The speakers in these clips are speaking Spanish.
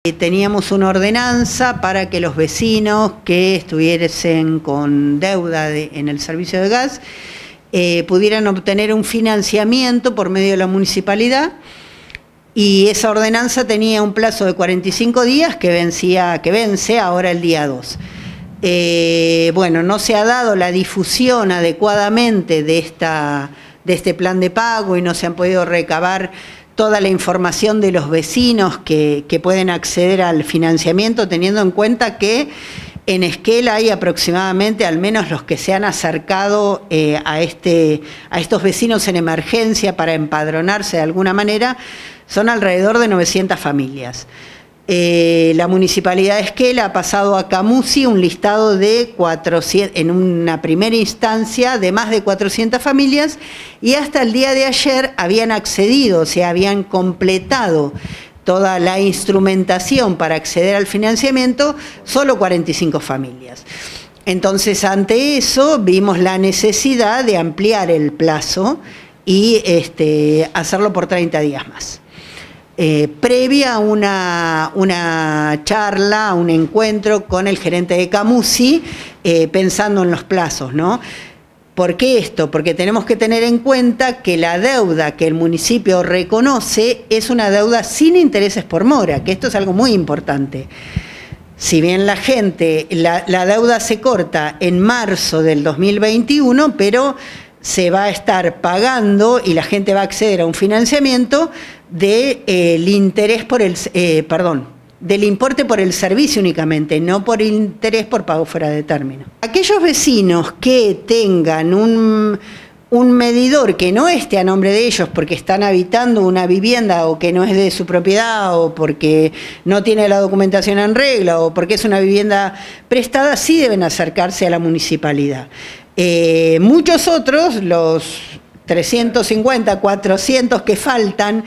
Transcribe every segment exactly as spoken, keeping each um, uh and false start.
Teníamos una ordenanza para que los vecinos que estuviesen con deuda de, en el servicio de gas eh, pudieran obtener un financiamiento por medio de la municipalidad, y esa ordenanza tenía un plazo de cuarenta y cinco días que, vencía, que vence ahora el día dos. Eh, bueno, no se ha dado la difusión adecuadamente de, esta, de este plan de pago y no se han podido recabar toda la información de los vecinos que, que pueden acceder al financiamiento, teniendo en cuenta que en Esquel hay aproximadamente, al menos los que se han acercado eh, a, este, a estos vecinos en emergencia para empadronarse de alguna manera, son alrededor de novecientas familias. Eh, la Municipalidad de Esquel ha pasado a Camusi un listado de cuatrocientas, en una primera instancia, de más de cuatrocientas familias, y hasta el día de ayer habían accedido, o sea, habían completado toda la instrumentación para acceder al financiamiento, solo cuarenta y cinco familias. Entonces, ante eso, vimos la necesidad de ampliar el plazo y este, hacerlo por treinta días más. Eh, previa a una, una charla, un encuentro con el gerente de Camusi, eh, pensando en los plazos, ¿no? ¿Por qué esto? Porque tenemos que tener en cuenta que la deuda que el municipio reconoce es una deuda sin intereses por mora, que esto es algo muy importante. Si bien la gente, la, la deuda se corta en marzo del dos mil veintiuno, pero se va a estar pagando y la gente va a acceder a un financiamiento del de, eh, interés por el, eh, perdón, del importe por el servicio únicamente, no por interés por pago fuera de término. Aquellos vecinos que tengan un, un medidor que no esté a nombre de ellos porque están habitando una vivienda o que no es de su propiedad o porque no tiene la documentación en regla o porque es una vivienda prestada, sí deben acercarse a la municipalidad. Eh, muchos otros, los trescientos cincuenta, cuatrocientos que faltan,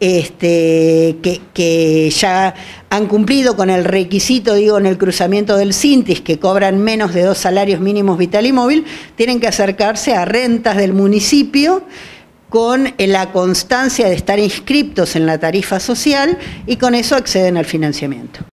este, que, que ya han cumplido con el requisito, digo, en el cruzamiento del Sintis, que cobran menos de dos salarios mínimos vital y móvil, tienen que acercarse a rentas del municipio con la constancia de estar inscriptos en la tarifa social y con eso acceden al financiamiento.